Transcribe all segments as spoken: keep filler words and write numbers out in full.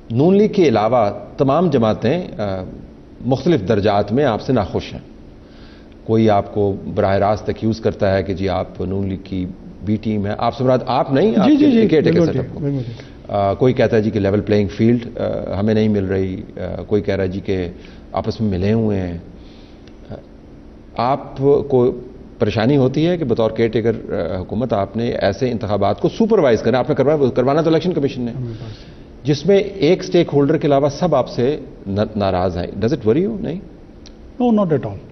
نون league کے علاوہ تمام جماعتیں مختلف درجات میں آپ سے ناخوش ہیں. کوئی آپ کو براہ راست ایکیوز کرتا ہے کہ جی آپ نون لیگ کی بی ٹیم ہے. آپ سے مراد آپ نہیں, آپ کے ٹیکے سیٹ اپ کو. کوئی کہتا ہے جی کہ لیول پلینگ فیلڈ ہمیں نہیں مل رہی. کوئی کہہ رہا ہے جی کہ آپس میں ملے ہوئے ہیں. آپ کو پریشانی ہوتی ہے کہ بطور کیئر ٹیکر حکومت آپ نے ایسے انتخابات کو سپروائز کرنا, آپ نے کروانا تو الیکشن کمیشن نے, جس میں ایک سٹیک ہولڈر کے علاوہ سب آپ سے ناراض ہیں. Does it worry you? نہیں, no not at all.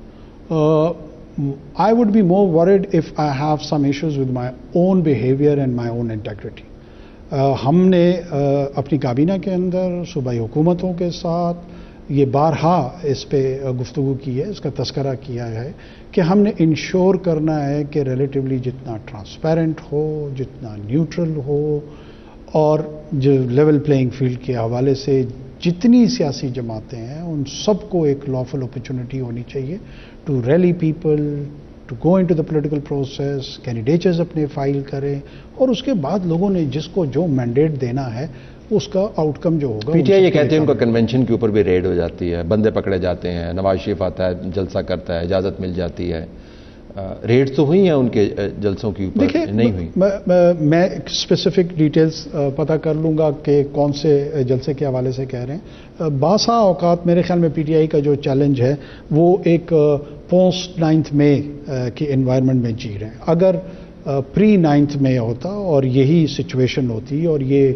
I would be more worried if I have some issues with my own behavior and my own integrity. uh, ہم نے uh, اپنی کابینہ کے اندر صوبائی حکومتوں کے ساتھ یہ بارہا اس پہ گفتگو کی ہے, اس کا تذکرہ کیا ہے کہ ہم نے انشور کرنا ہے کہ ریلیٹیولی جتنا ٹرانسپیرنٹ ہو, جتنا نیوٹرل ہو, اور جو لیول پلینگ فیلڈ کے حوالے سے جتنی سیاسی جماعتیں ہیں ان سب کو ایک لافل اپرچونٹی ہونی چاہیے to rally people, to go in to the political process. Candidates اپنے فائل کریں اور اس کے بعد لوگوں نے جس کو جو مینڈیٹ دینا ہے اس کا آؤٹ کم جو ہوگا. پی ٹی آئی یہ کہتے ہیں ان کا کنونشن کے اوپر بھی ریڈ ہو جاتی ہے, بندے پکڑے جاتے ہیں, نواز شریف آتا ہے جلسہ کرتا ہے, اجازت مل جاتی ہے. ریڈ تو ہوئی ہیں ان کے جلسوں کی اوپر, نہیں ہوئی؟ میں اسپیسیفک ڈیٹیلز پتہ کر لوں گا کہ کون سے جلسے کے حوالے سے کہہ رہے ہیں. بعض اوقات میرے خیال میں پی ٹی آئی کا جو چیلنج ہے وہ ایک پوسٹ نائنتھ مئی کے انوائرمنٹ میں جی رہے ہیں. اگر پری نائنتھ مئی ہوتا اور یہی سچویشن ہوتی اور یہ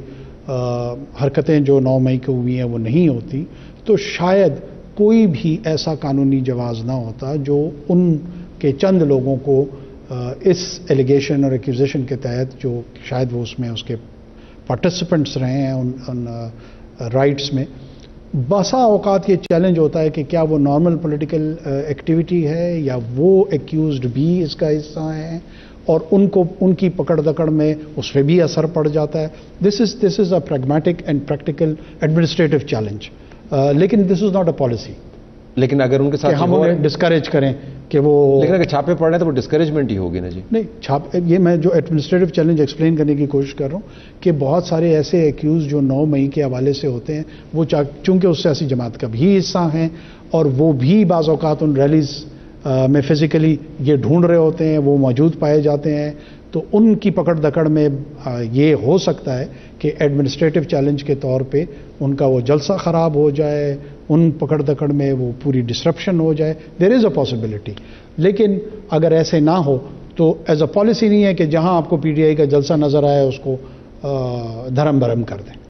حرکتیں جو نو مئی کو ہوئی ہیں وہ نہیں ہوتی, تو شاید کوئی بھی ایسا قانونی جواز نہ ہوتا جو ان کہ چند لوگوں کو اس ایلیگیشن اور ایکیوزیشن کے تحت, جو شاید وہ اس میں اس کے پارٹیسپنٹس رہے ہیں ان, ان رائٹس میں. بسا اوقات یہ چیلنج ہوتا ہے کہ کیا وہ نارمل پولیٹیکل ایکٹیویٹی ہے یا وہ ایکیوزڈ بھی اس کا حصہ ہیں, اور ان کو ان کی پکڑ دکڑ میں اس پہ بھی اثر پڑ جاتا ہے. This is this is a pragmatic and practical administrative challenge, لیکن this is not a policy. لیکن اگر ان کے ساتھ ہم انہیں ڈسکریج کریں کہ وہ, لیکن اگر چھاپے پڑ رہے ہیں تو وہ ڈسکریجمنٹ ہی ہوگی نا جی. نہیں, چھاپ یہ میں جو ایڈمنسٹریٹو چیلنج ایکسپلین کرنے کی کوشش کر رہا ہوں کہ بہت سارے ایسے ایکیوز جو نو مئی کے حوالے سے ہوتے ہیں وہ چونکہ اس سیاسی جماعت کا بھی حصہ ہیں اور وہ بھی بعض اوقات ان ریلیز میں فزیکلی یہ ڈھونڈ رہے ہوتے ہیں, وہ موجود پائے جاتے ہیں, تو ان کی پکڑ دکڑ میں یہ ہو سکتا ہے کہ ایڈمنسٹریٹو چیلنج کے طور پہ ان کا وہ جلسہ خراب ہو جائے, ان پکڑ دکڑ میں وہ پوری ڈسرپشن ہو جائے. There is a possibility. لیکن اگر ایسے نہ ہو تو ایز اے پالیسی نہیں ہے کہ جہاں آپ کو پی ٹی آئی کا جلسہ نظر آئے اس کو دھرم برہم کر دیں.